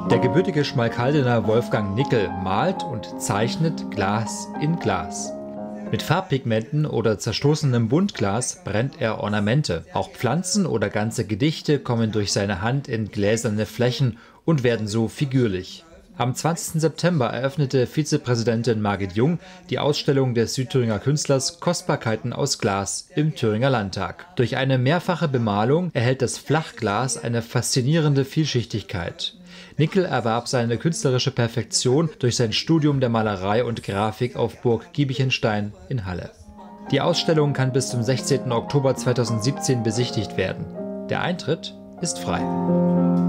Der gebürtige Schmalkaldener Wolfgang Nickel malt und zeichnet Glas in Glas. Mit Farbpigmenten oder zerstoßenem Buntglas brennt er Ornamente. Auch Pflanzen oder ganze Gedichte kommen durch seine Hand in gläserne Flächen und werden so figürlich. Am 20. September eröffnete Vizepräsidentin Margit Jung die Ausstellung des Südthüringer Künstlers Kostbarkeiten aus Glas im Thüringer Landtag. Durch eine mehrfache Bemalung erhält das Flachglas eine faszinierende Vielschichtigkeit. Nickel erwarb seine künstlerische Perfektion durch sein Studium der Malerei und Grafik auf Burg Giebichenstein in Halle. Die Ausstellung kann bis zum 16. Oktober 2017 besichtigt werden. Der Eintritt ist frei.